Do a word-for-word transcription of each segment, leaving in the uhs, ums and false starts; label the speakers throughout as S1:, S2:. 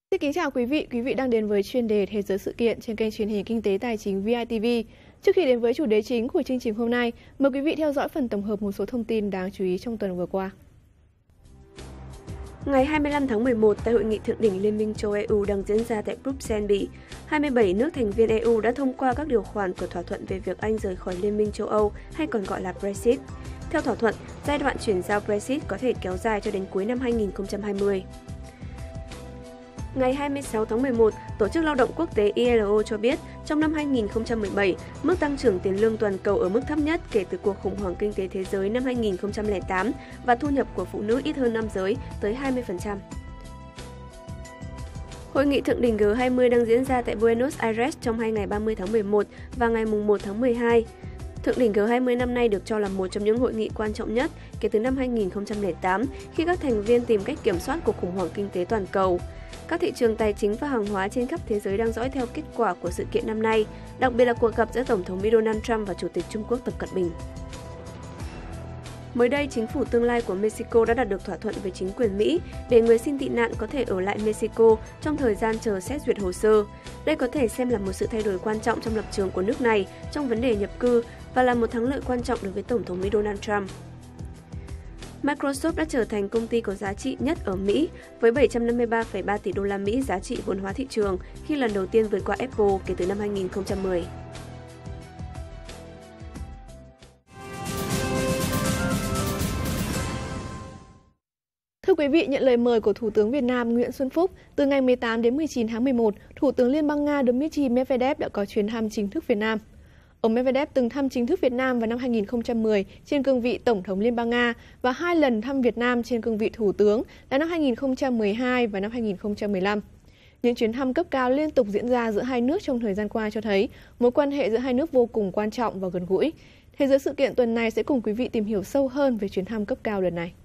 S1: Xin kính chào quý vị, quý vị đang đến với chuyên đề Thế giới sự kiện trên kênh truyền hình Kinh tế Tài chính vê i tê vê. Trước khi đến với chủ đề chính của chương trình hôm nay, mời quý vị theo dõi phần tổng hợp một số thông tin đáng chú ý trong tuần vừa qua.
S2: Ngày hai mươi lăm tháng mười một, tại hội nghị thượng đỉnh Liên minh châu e u đang diễn ra tại Bruxelles, Bỉ, hai mươi bảy nước thành viên e u đã thông qua các điều khoản của thỏa thuận về việc Anh rời khỏi Liên minh châu Âu hay còn gọi là Brexit. Theo thỏa thuận, giai đoạn chuyển giao Brexit có thể kéo dài cho đến cuối năm hai nghìn không trăm hai mươi. Ngày hai mươi sáu tháng mười một, Tổ chức Lao động Quốc tế i lô cho biết trong năm hai nghìn không trăm mười bảy, mức tăng trưởng tiền lương toàn cầu ở mức thấp nhất kể từ cuộc khủng hoảng kinh tế thế giới năm hai nghìn không trăm lẻ tám và thu nhập của phụ nữ ít hơn nam giới tới hai mươi phần trăm. Hội nghị thượng đỉnh G hai mươi đang diễn ra tại Buenos Aires trong hai ngày ba mươi tháng mười một và ngày mùng một tháng mười hai. Thượng đỉnh G hai mươi năm nay được cho là một trong những hội nghị quan trọng nhất kể từ năm hai nghìn không trăm lẻ tám khi các thành viên tìm cách kiểm soát cuộc khủng hoảng kinh tế toàn cầu. Các thị trường tài chính và hàng hóa trên khắp thế giới đang dõi theo kết quả của sự kiện năm nay, đặc biệt là cuộc gặp giữa Tổng thống Mỹ Donald Trump và Chủ tịch Trung Quốc Tập Cận Bình. Mới đây, chính phủ tương lai của Mexico đã đạt được thỏa thuận với chính quyền Mỹ để người xin tị nạn có thể ở lại Mexico trong thời gian chờ xét duyệt hồ sơ. Đây có thể xem là một sự thay đổi quan trọng trong lập trường của nước này trong vấn đề nhập cư và là một thắng lợi quan trọng đối với Tổng thống Mỹ Donald Trump. Microsoft đã trở thành công ty có giá trị nhất ở Mỹ với bảy trăm năm mươi ba phẩy ba tỷ đô la Mỹ giá trị vốn hóa thị trường khi lần đầu tiên vượt qua Apple kể từ năm hai nghìn không trăm mười.
S1: Thưa quý vị, nhận lời mời của Thủ tướng Việt Nam Nguyễn Xuân Phúc, từ ngày mười tám đến mười chín tháng mười một, Thủ tướng Liên bang Nga Dmitry Medvedev đã có chuyến thăm chính thức Việt Nam. Ông Medvedev từng thăm chính thức Việt Nam vào năm hai nghìn không trăm mười trên cương vị Tổng thống Liên bang Nga và hai lần thăm Việt Nam trên cương vị Thủ tướng là năm hai nghìn không trăm mười hai và năm hai nghìn không trăm mười lăm. Những chuyến thăm cấp cao liên tục diễn ra giữa hai nước trong thời gian qua cho thấy mối quan hệ giữa hai nước vô cùng quan trọng và gần gũi. Thế giới sự kiện tuần này sẽ cùng quý vị tìm hiểu sâu hơn về chuyến thăm cấp cao lần này.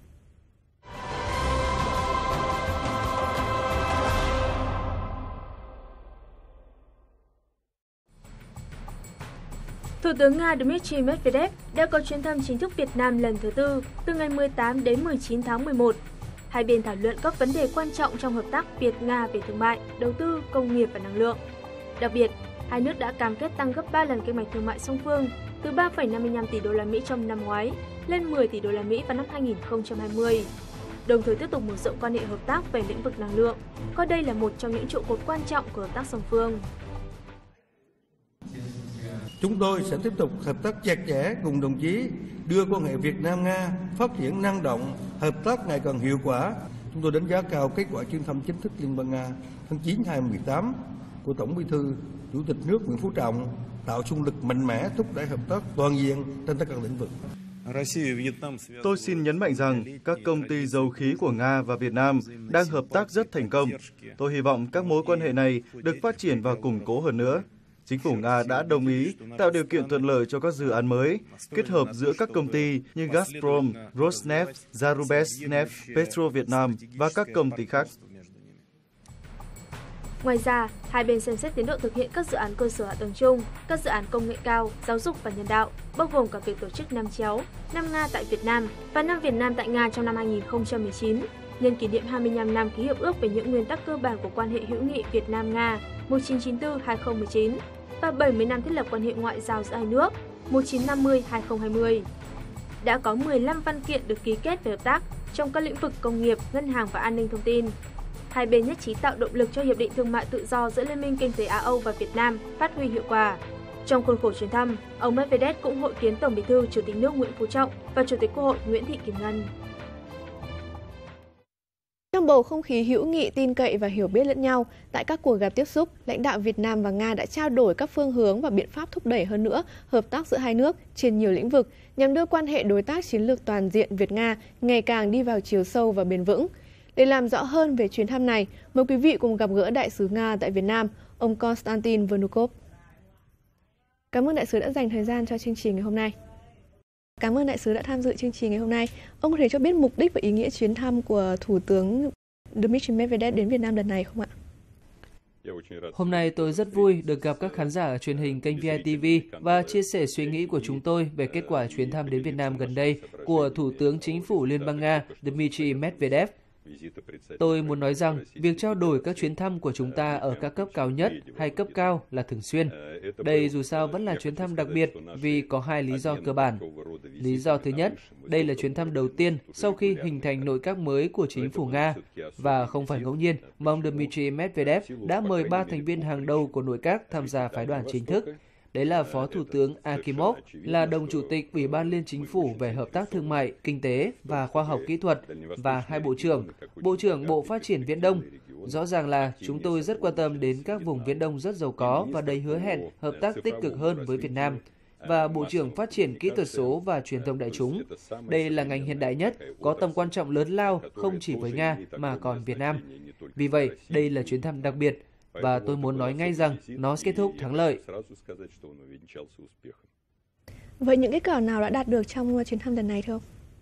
S3: Thủ tướng Nga Dmitry Medvedev đã có chuyến thăm chính thức Việt Nam lần thứ tư từ ngày mười tám đến mười chín tháng mười một. Hai bên thảo luận các vấn đề quan trọng trong hợp tác Việt-Nga về thương mại, đầu tư, công nghiệp và năng lượng. Đặc biệt, hai nước đã cam kết tăng gấp ba lần kinh mạch thương mại song phương từ ba phẩy năm mươi lăm tỷ đô la Mỹ trong năm ngoái lên mười tỷ đô la Mỹ vào năm hai nghìn không trăm hai mươi. Đồng thời tiếp tục mở rộng quan hệ hợp tác về lĩnh vực năng lượng, coi đây là một trong những trụ cột quan trọng của hợp tác song phương.
S4: Chúng tôi sẽ tiếp tục hợp tác chặt chẽ cùng đồng chí đưa quan hệ Việt Nam-Nga phát triển năng động, hợp tác ngày càng hiệu quả. Chúng tôi đánh giá cao kết quả chuyến thăm chính thức Liên bang Nga tháng chín năm hai nghìn không trăm mười tám của Tổng Bí thư Chủ tịch nước Nguyễn Phú Trọng, tạo xung lực mạnh mẽ thúc đẩy hợp tác toàn diện trên tất cả lĩnh vực.
S5: Tôi xin nhấn mạnh rằng các công ty dầu khí của Nga và Việt Nam đang hợp tác rất thành công. Tôi hy vọng các mối quan hệ này được phát triển và củng cố hơn nữa. Chính phủ Nga đã đồng ý tạo điều kiện thuận lợi cho các dự án mới, kết hợp giữa các công ty như Gazprom, Rosneft, Zarubezhneft, Petro Việt Nam và các công ty khác.
S3: Ngoài ra, hai bên xem xét tiến độ thực hiện các dự án cơ sở hạ tầng chung, các dự án công nghệ cao, giáo dục và nhân đạo, bao gồm cả việc tổ chức năm chéo, năm Nga tại Việt Nam và năm Việt Nam tại Nga trong năm hai nghìn không trăm mười chín, nhân kỷ niệm hai mươi lăm năm ký hiệp ước về những nguyên tắc cơ bản của quan hệ hữu nghị Việt Nam-Nga một nghìn chín trăm chín mươi tư đến hai nghìn không trăm mười chín và bảy mươi năm thiết lập quan hệ ngoại giao giữa hai nước một nghìn chín trăm năm mươi đến hai nghìn không trăm hai mươi. Đã có mười lăm văn kiện được ký kết về hợp tác trong các lĩnh vực công nghiệp, ngân hàng và an ninh thông tin. Hai bên nhất trí tạo động lực cho Hiệp định Thương mại Tự do giữa Liên minh Kinh tế Á-Âu và Việt Nam phát huy hiệu quả. Trong khuôn khổ chuyến thăm, ông Medvedev cũng hội kiến Tổng Bí thư Chủ tịch nước Nguyễn Phú Trọng và Chủ tịch Quốc hội Nguyễn Thị Kim Ngân.
S1: Trong bầu không khí hữu nghị, tin cậy và hiểu biết lẫn nhau, tại các cuộc gặp tiếp xúc, lãnh đạo Việt Nam và Nga đã trao đổi các phương hướng và biện pháp thúc đẩy hơn nữa hợp tác giữa hai nước trên nhiều lĩnh vực nhằm đưa quan hệ đối tác chiến lược toàn diện Việt-Nga ngày càng đi vào chiều sâu và bền vững. Để làm rõ hơn về chuyến thăm này, mời quý vị cùng gặp gỡ Đại sứ Nga tại Việt Nam, ông Konstantin Vnukov. Cảm ơn Đại sứ đã dành thời gian cho chương trình ngày hôm nay. Cảm ơn Đại sứ đã tham dự chương trình ngày hôm nay. Ông có thể cho biết mục đích và ý nghĩa chuyến thăm của Thủ tướng Dmitry Medvedev đến Việt Nam lần này không ạ?
S6: Hôm nay tôi rất vui được gặp các khán giả ở truyền hình kênh vê i tê vê và chia sẻ suy nghĩ của chúng tôi về kết quả chuyến thăm đến Việt Nam gần đây của Thủ tướng Chính phủ Liên bang Nga Dmitry Medvedev. Tôi muốn nói rằng, việc trao đổi các chuyến thăm của chúng ta ở các cấp cao nhất hay cấp cao là thường xuyên. Đây dù sao vẫn là chuyến thăm đặc biệt vì có hai lý do cơ bản. Lý do thứ nhất, đây là chuyến thăm đầu tiên sau khi hình thành nội các mới của chính phủ Nga, và không phải ngẫu nhiên mà ông Dmitry Medvedev đã mời ba thành viên hàng đầu của nội các tham gia phái đoàn chính thức. Đấy là Phó Thủ tướng Akimov, là đồng chủ tịch Ủy ban Liên Chính phủ về Hợp tác Thương mại, Kinh tế và Khoa học Kỹ thuật, và hai bộ trưởng, Bộ trưởng Bộ Phát triển Viễn Đông. Rõ ràng là chúng tôi rất quan tâm đến các vùng Viễn Đông rất giàu có và đầy hứa hẹn hợp tác tích cực hơn với Việt Nam, và Bộ trưởng Phát triển Kỹ thuật số và Truyền thông đại chúng. Đây là ngành hiện đại nhất, có tầm quan trọng lớn lao không chỉ với Nga mà còn Việt Nam. Vì vậy, đây là chuyến thăm đặc biệt, và tôi muốn nói ngay rằng nó sẽ kết thúc thắng lợi.
S1: Vậy những kết quả nào đã đạt được trong chuyến thăm lần này thưa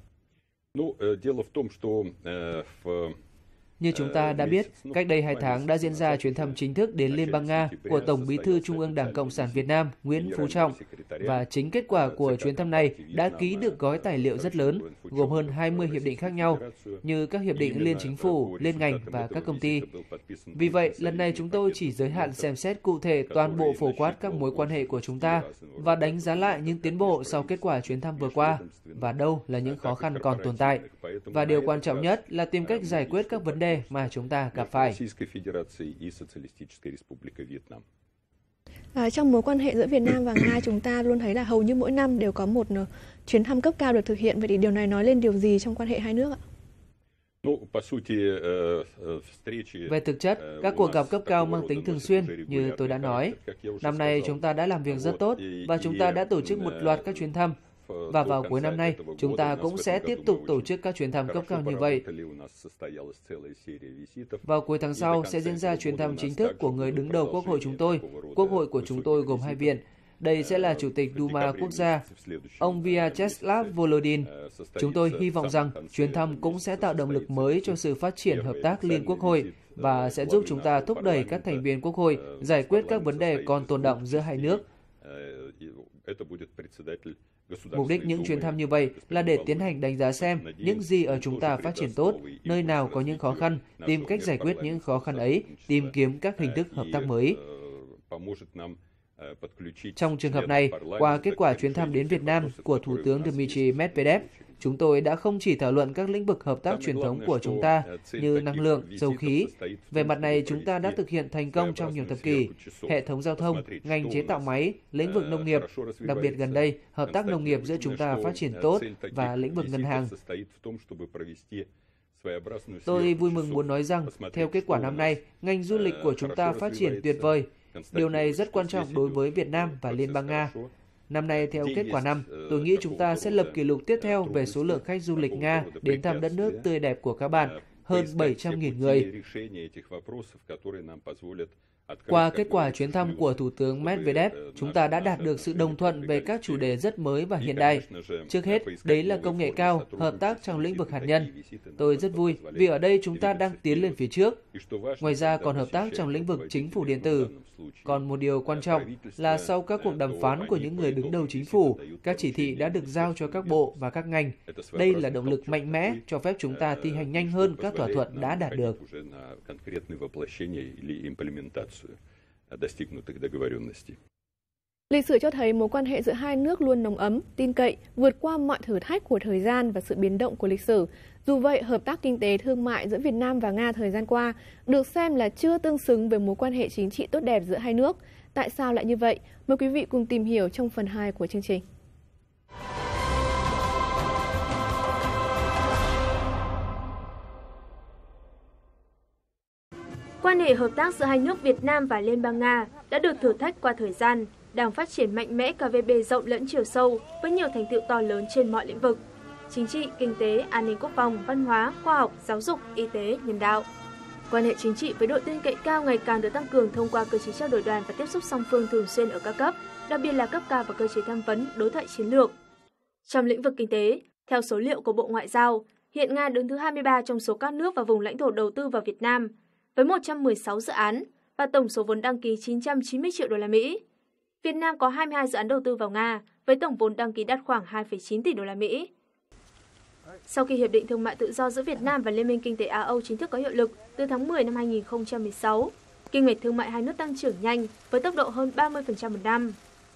S1: ông?
S6: Như chúng ta đã biết, cách đây hai tháng đã diễn ra chuyến thăm chính thức đến Liên bang Nga của Tổng Bí thư Trung ương Đảng Cộng sản Việt Nam Nguyễn Phú Trọng, và chính kết quả của chuyến thăm này đã ký được gói tài liệu rất lớn, gồm hơn hai mươi hiệp định khác nhau, như các hiệp định liên chính phủ, liên ngành và các công ty. Vì vậy, lần này chúng tôi chỉ giới hạn xem xét cụ thể toàn bộ phổ quát các mối quan hệ của chúng ta và đánh giá lại những tiến bộ sau kết quả chuyến thăm vừa qua, và đâu là những khó khăn còn tồn tại. Và điều quan trọng nhất là tìm cách giải quyết các vấn đề mà chúng ta gặp phải.
S1: À, trong mối quan hệ giữa Việt Nam và Nga, chúng ta luôn thấy là hầu như mỗi năm đều có một chuyến thăm cấp cao được thực hiện. Vậy thì điều này nói lên điều gì trong quan hệ hai nước ạ?
S6: Về thực chất, các cuộc gặp cấp cao mang tính thường xuyên, như tôi đã nói. Năm nay chúng ta đã làm việc rất tốt và chúng ta đã tổ chức một loạt các chuyến thăm. Và vào cuối năm nay, chúng ta cũng sẽ tiếp tục tổ chức các chuyến thăm cấp cao như vậy. Vào cuối tháng sau sẽ diễn ra chuyến thăm chính thức của người đứng đầu Quốc hội chúng tôi. Quốc hội của chúng tôi gồm hai viện. Đây sẽ là Chủ tịch Duma Quốc gia, ông Vyacheslav Volodin. Chúng tôi hy vọng rằng chuyến thăm cũng sẽ tạo động lực mới cho sự phát triển hợp tác liên quốc hội và sẽ giúp chúng ta thúc đẩy các thành viên Quốc hội giải quyết các vấn đề còn tồn đọng giữa hai nước. Mục đích những chuyến thăm như vậy là để tiến hành đánh giá xem những gì ở chúng ta phát triển tốt, nơi nào có những khó khăn, tìm cách giải quyết những khó khăn ấy, tìm kiếm các hình thức hợp tác mới. Trong trường hợp này, qua kết quả chuyến thăm đến Việt Nam của Thủ tướng Dmitry Medvedev, chúng tôi đã không chỉ thảo luận các lĩnh vực hợp tác truyền thống của chúng ta như năng lượng, dầu khí. Về mặt này, chúng ta đã thực hiện thành công trong nhiều thập kỷ. Hệ thống giao thông, ngành chế tạo máy, lĩnh vực nông nghiệp. Đặc biệt gần đây, hợp tác nông nghiệp giữa chúng ta phát triển tốt và lĩnh vực ngân hàng. Tôi vui mừng muốn nói rằng, theo kết quả năm nay, ngành du lịch của chúng ta phát triển tuyệt vời. Điều này rất quan trọng đối với Việt Nam và Liên bang Nga. Năm nay, theo kết quả năm, tôi nghĩ chúng ta sẽ lập kỷ lục tiếp theo về số lượng khách du lịch Nga đến thăm đất nước tươi đẹp của các bạn, hơn bảy trăm nghìn người. Qua kết quả chuyến thăm của Thủ tướng Medvedev, chúng ta đã đạt được sự đồng thuận về các chủ đề rất mới và hiện đại. Trước hết, đấy là công nghệ cao, hợp tác trong lĩnh vực hạt nhân. Tôi rất vui vì ở đây chúng ta đang tiến lên phía trước. Ngoài ra còn hợp tác trong lĩnh vực chính phủ điện tử. Còn một điều quan trọng là sau các cuộc đàm phán của những người đứng đầu chính phủ, các chỉ thị đã được giao cho các bộ và các ngành. Đây là động lực mạnh mẽ cho phép chúng ta thi hành nhanh hơn các thỏa thuận đã đạt được.
S1: Lịch sử cho thấy mối quan hệ giữa hai nước luôn nồng ấm, tin cậy, vượt qua mọi thử thách của thời gian và sự biến động của lịch sử. Dù vậy, hợp tác kinh tế thương mại giữa Việt Nam và Nga thời gian qua được xem là chưa tương xứng với mối quan hệ chính trị tốt đẹp giữa hai nước. Tại sao lại như vậy? Mời quý vị cùng tìm hiểu trong phần hai của chương trình.
S3: Quan hệ hợp tác giữa hai nước Việt Nam và Liên bang Nga đã được thử thách qua thời gian, đang phát triển mạnh mẽ cả về bề rộng lẫn chiều sâu với nhiều thành tựu to lớn trên mọi lĩnh vực: chính trị, kinh tế, an ninh quốc phòng, văn hóa, khoa học, giáo dục, y tế, nhân đạo. Quan hệ chính trị với độ tin cậy cao ngày càng được tăng cường thông qua cơ chế trao đổi đoàn và tiếp xúc song phương thường xuyên ở các cấp, đặc biệt là cấp cao và cơ chế tham vấn, đối thoại chiến lược. Trong lĩnh vực kinh tế, theo số liệu của Bộ Ngoại giao, hiện Nga đứng thứ hai mươi ba trong số các nước và vùng lãnh thổ đầu tư vào Việt Nam, với một trăm mười sáu dự án và tổng số vốn đăng ký chín trăm chín mươi triệu đô la Mỹ. Việt Nam có hai mươi hai dự án đầu tư vào Nga với tổng vốn đăng ký đạt khoảng hai phẩy chín tỷ đô la Mỹ. Sau khi Hiệp định Thương mại Tự do giữa Việt Nam và Liên minh Kinh tế Á-Âu chính thức có hiệu lực từ tháng mười năm hai nghìn không trăm mười sáu, kim ngạch thương mại hai nước tăng trưởng nhanh với tốc độ hơn ba mươi phần trăm một năm.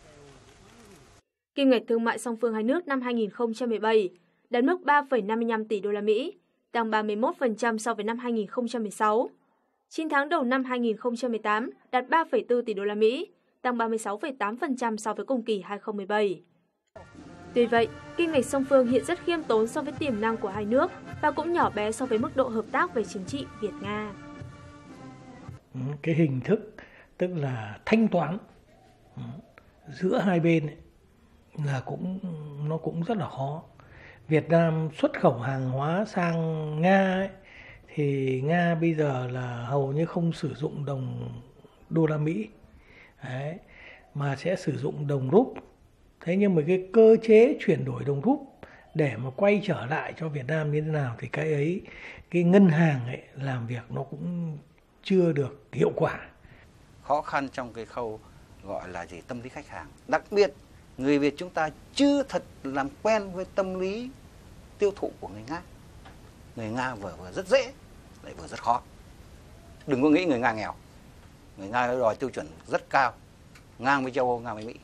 S3: Kim ngạch thương mại song phương hai nước năm hai nghìn không trăm mười bảy đạt mức ba phẩy năm mươi lăm tỷ đô la Mỹ, tăng ba mươi mốt phần trăm so với năm hai nghìn không trăm mười sáu. chín tháng đầu năm hai nghìn không trăm mười tám đạt ba phẩy bốn tỷ đô la Mỹ, tăng ba mươi sáu phẩy tám phần trăm so với cùng kỳ hai nghìn không trăm mười bảy. Tuy vậy, kim ngạch song phương hiện rất khiêm tốn so với tiềm năng của hai nước và cũng nhỏ bé so với mức độ hợp tác về chính trị Việt-Nga.
S7: Cái hình thức tức là thanh toán giữa hai bên ấy, là cũng nó cũng rất là khó. Việt Nam xuất khẩu hàng hóa sang Nga ấy, thì Nga bây giờ là hầu như không sử dụng đồng đô la Mỹ. Đấy, mà sẽ sử dụng đồng rúp. Thế nhưng mà cái cơ chế chuyển đổi đồng rúp để mà quay trở lại cho Việt Nam như thế nào thì cái ấy, cái ngân hàng ấy làm việc nó cũng chưa được hiệu quả.
S8: Khó khăn trong cái khâu gọi là gì tâm lý khách hàng. Đặc biệt người Việt chúng ta chưa thật làm quen với tâm lý tiêu thụ của người Nga. Người Nga vừa vừa rất dễ, lại vừa rất khó. Đừng có nghĩ người Nga nghèo. Người Nga đòi tiêu chuẩn rất cao, ngang với châu Âu, ngang với Mỹ.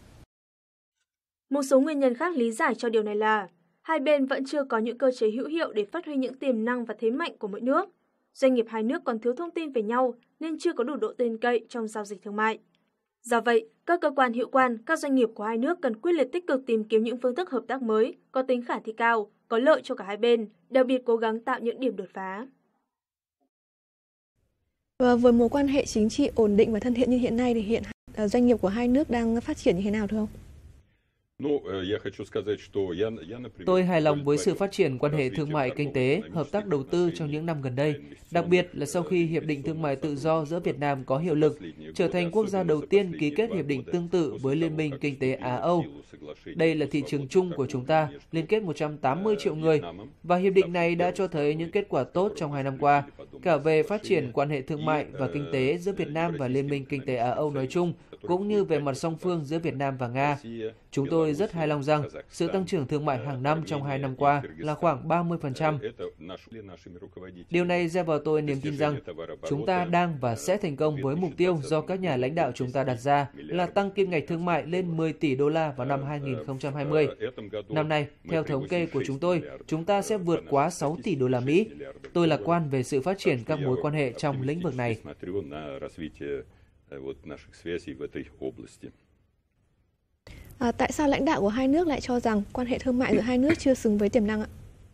S3: Một số nguyên nhân khác lý giải cho điều này là hai bên vẫn chưa có những cơ chế hữu hiệu để phát huy những tiềm năng và thế mạnh của mỗi nước. Doanh nghiệp hai nước còn thiếu thông tin về nhau nên chưa có đủ độ tin cậy trong giao dịch thương mại. Do vậy, các cơ quan hữu quan, các doanh nghiệp của hai nước cần quyết liệt tích cực tìm kiếm những phương thức hợp tác mới, có tính khả thi cao, có lợi cho cả hai bên, đặc biệt cố gắng tạo những điểm đột phá.
S1: Và với mối quan hệ chính trị ổn định và thân thiện như hiện nay thì hiện doanh nghiệp của hai nước đang phát triển như thế nào thưa ông?
S6: Tôi hài lòng với sự phát triển quan hệ thương mại kinh tế, hợp tác đầu tư trong những năm gần đây, đặc biệt là sau khi Hiệp định Thương mại Tự do giữa Việt Nam có hiệu lực, trở thành quốc gia đầu tiên ký kết hiệp định tương tự với Liên minh Kinh tế Á-Âu. Đây là thị trường chung của chúng ta, liên kết một trăm tám mươi triệu người, và hiệp định này đã cho thấy những kết quả tốt trong hai năm qua, cả về phát triển quan hệ thương mại và kinh tế giữa Việt Nam và Liên minh Kinh tế Á-Âu nói chung, cũng như về mặt song phương giữa Việt Nam và Nga. Chúng tôi rất hài lòng rằng sự tăng trưởng thương mại hàng năm trong hai năm qua là khoảng ba mươi phần trăm. Điều này gieo vào tôi niềm tin rằng chúng ta đang và sẽ thành công với mục tiêu do các nhà lãnh đạo chúng ta đặt ra là tăng kim ngạch thương mại lên mười tỷ đô la vào năm hai nghìn không trăm hai mươi. Năm nay, theo thống kê của chúng tôi, chúng ta sẽ vượt quá sáu tỷ đô la Mỹ. Tôi lạc quan về sự phát triển các mối quan hệ trong lĩnh vực này.
S1: À, tại sao lãnh đạo của hai nước lại cho rằng quan hệ thương mại giữa hai nước chưa xứng với tiềm năng ạ?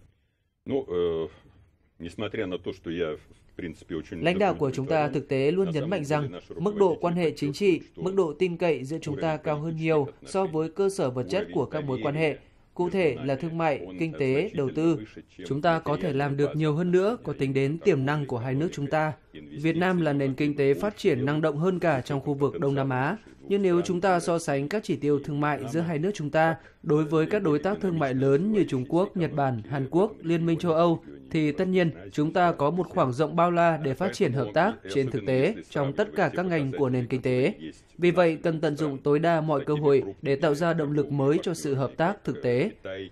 S6: Lãnh đạo của chúng ta thực tế luôn nhấn mạnh rằng mức độ quan hệ chính trị, mức độ tin cậy giữa chúng ta cao hơn nhiều so với cơ sở vật chất của các mối quan hệ. Cụ thể là thương mại, kinh tế, đầu tư. Chúng ta có thể làm được nhiều hơn nữa có tính đến tiềm năng của hai nước chúng ta. Việt Nam là nền kinh tế phát triển năng động hơn cả trong khu vực Đông Nam Á. Nhưng nếu chúng ta so sánh các chỉ tiêu thương mại giữa hai nước chúng ta đối với các đối tác thương mại lớn như Trung Quốc, Nhật Bản, Hàn Quốc, Liên minh châu Âu, thì tất nhiên chúng ta có một khoảng rộng bao la để phát triển hợp tác trên thực tế trong tất cả các ngành của nền kinh tế. Vì vậy, cần tận dụng tối đa mọi cơ hội để tạo ra động lực mới cho sự hợp tác thực tế.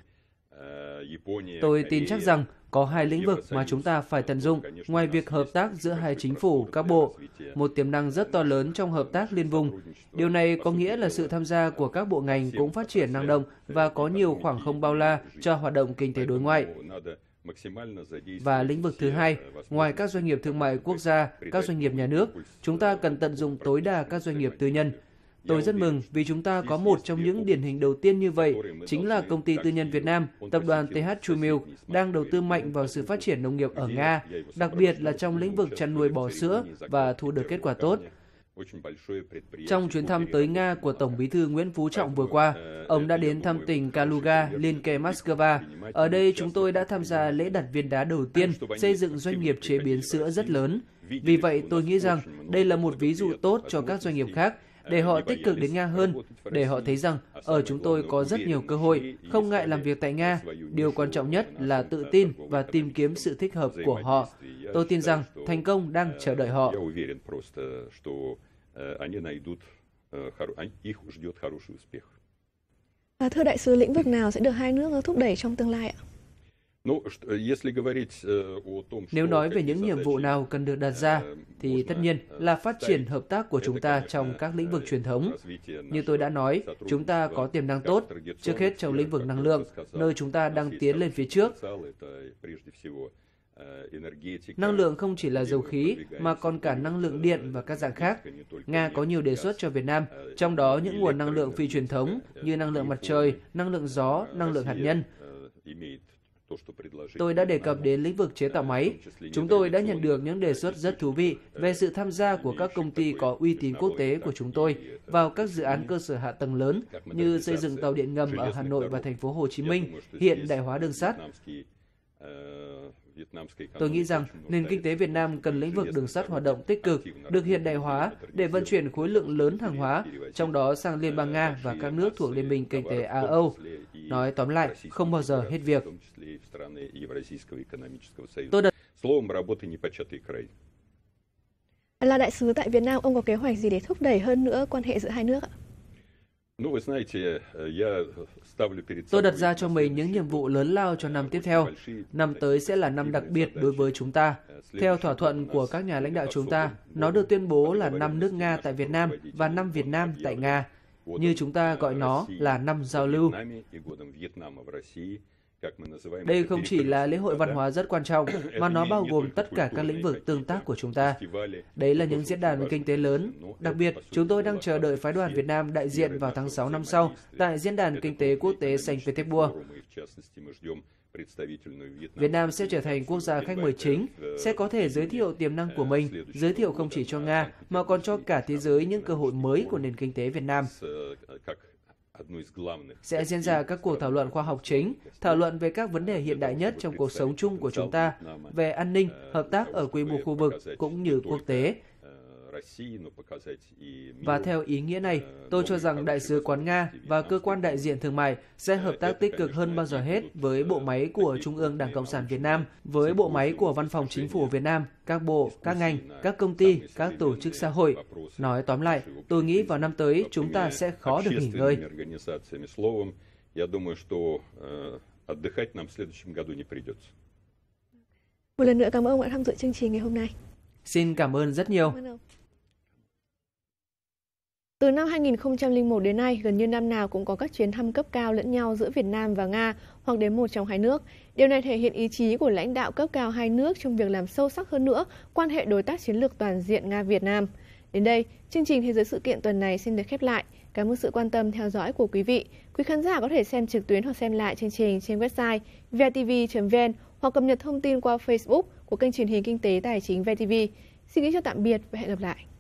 S6: Tôi tin chắc rằng có hai lĩnh vực mà chúng ta phải tận dụng ngoài việc hợp tác giữa hai chính phủ, các bộ, một tiềm năng rất to lớn trong hợp tác liên vùng. Điều này có nghĩa là sự tham gia của các bộ ngành cũng phát triển năng động và có nhiều khoảng không bao la cho hoạt động kinh tế đối ngoại. Và lĩnh vực thứ hai, ngoài các doanh nghiệp thương mại quốc gia, các doanh nghiệp nhà nước, chúng ta cần tận dụng tối đa các doanh nghiệp tư nhân. Tôi rất mừng vì chúng ta có một trong những điển hình đầu tiên như vậy, chính là công ty tư nhân Việt Nam, tập đoàn tê hát True Milk, đang đầu tư mạnh vào sự phát triển nông nghiệp ở Nga, đặc biệt là trong lĩnh vực chăn nuôi bò sữa và thu được kết quả tốt. Trong chuyến thăm tới Nga của Tổng Bí thư Nguyễn Phú Trọng vừa qua, ông đã đến thăm tỉnh Kaluga, liên kề Moscow. Ở đây chúng tôi đã tham gia lễ đặt viên đá đầu tiên xây dựng doanh nghiệp chế biến sữa rất lớn. Vì vậy tôi nghĩ rằng đây là một ví dụ tốt cho các doanh nghiệp khác, để họ tích cực đến Nga hơn, để họ thấy rằng ở chúng tôi có rất nhiều cơ hội, không ngại làm việc tại Nga. Điều quan trọng nhất là tự tin và tìm kiếm sự thích hợp của họ. Tôi tin rằng thành công đang chờ đợi họ.
S1: À, thưa đại sứ, lĩnh vực nào sẽ được hai nước thúc đẩy trong tương lai ạ?
S6: Nếu nói về những nhiệm vụ nào cần được đặt ra, thì tất nhiên là phát triển hợp tác của chúng ta trong các lĩnh vực truyền thống. Như tôi đã nói, chúng ta có tiềm năng tốt, trước hết trong lĩnh vực năng lượng, nơi chúng ta đang tiến lên phía trước. Năng lượng không chỉ là dầu khí, mà còn cả năng lượng điện và các dạng khác. Nga có nhiều đề xuất cho Việt Nam, trong đó những nguồn năng lượng phi truyền thống như năng lượng mặt trời, năng lượng gió, năng lượng hạt nhân. Tôi đã đề cập đến lĩnh vực chế tạo máy. Chúng tôi đã nhận được những đề xuất rất thú vị về sự tham gia của các công ty có uy tín quốc tế của chúng tôi vào các dự án cơ sở hạ tầng lớn như xây dựng tàu điện ngầm ở Hà Nội và thành phố Hồ Chí Minh, hiện đại hóa đường sắt. Tôi nghĩ rằng nền kinh tế Việt Nam cần lĩnh vực đường sắt hoạt động tích cực, được hiện đại hóa để vận chuyển khối lượng lớn hàng hóa, trong đó sang Liên bang Nga và các nước thuộc Liên minh Kinh tế Á Âu. Nói tóm lại, không bao giờ hết việc. Tôi đặt...
S1: Là đại sứ tại Việt Nam, ông có kế hoạch gì để thúc đẩy hơn nữa quan hệ giữa hai nước ạ?
S6: Tôi đặt ra cho mình những nhiệm vụ lớn lao cho năm tiếp theo. Năm tới sẽ là năm đặc biệt đối với chúng ta. Theo thỏa thuận của các nhà lãnh đạo chúng ta, nó được tuyên bố là năm nước Nga tại Việt Nam và năm Việt Nam tại Nga. Như chúng ta gọi nó là năm giao lưu. Đây không chỉ là lễ hội văn hóa rất quan trọng, mà nó bao gồm tất cả các lĩnh vực tương tác của chúng ta. Đấy là những diễn đàn kinh tế lớn. Đặc biệt, chúng tôi đang chờ đợi phái đoàn Việt Nam đại diện vào tháng sáu năm sau tại Diễn đàn Kinh tế Quốc tế Saint Petersburg. Việt Nam sẽ trở thành quốc gia khách mời chính, sẽ có thể giới thiệu tiềm năng của mình, giới thiệu không chỉ cho Nga, mà còn cho cả thế giới những cơ hội mới của nền kinh tế Việt Nam. Sẽ diễn ra các cuộc thảo luận khoa học chính, thảo luận về các vấn đề hiện đại nhất trong cuộc sống chung của chúng ta, về an ninh, hợp tác ở quy mô khu vực cũng như quốc tế. Và theo ý nghĩa này, tôi cho rằng Đại sứ quán Nga và Cơ quan Đại diện Thương mại sẽ hợp tác tích cực hơn bao giờ hết với bộ máy của Trung ương Đảng Cộng sản Việt Nam, với bộ máy của Văn phòng Chính phủ Việt Nam, các bộ, các ngành, các công ty, các tổ chức xã hội. Nói tóm lại, tôi nghĩ vào năm tới chúng ta sẽ khó được nghỉ ngơi.
S1: Một lần nữa cảm ơn ông đã tham dự chương trình ngày hôm nay.
S6: Xin cảm ơn rất nhiều.
S1: Từ năm hai nghìn không trăm lẻ một đến nay, gần như năm nào cũng có các chuyến thăm cấp cao lẫn nhau giữa Việt Nam và Nga hoặc đến một trong hai nước. Điều này thể hiện ý chí của lãnh đạo cấp cao hai nước trong việc làm sâu sắc hơn nữa quan hệ đối tác chiến lược toàn diện Nga-Việt Nam. Đến đây, chương trình Thế giới sự kiện tuần này xin được khép lại. Cảm ơn sự quan tâm theo dõi của quý vị. Quý khán giả có thể xem trực tuyến hoặc xem lại chương trình trên website vê tê vê chấm vê en hoặc cập nhật thông tin qua Facebook của kênh truyền hình Kinh tế Tài chính vê tê vê. Xin kính chào tạm biệt và hẹn gặp lại.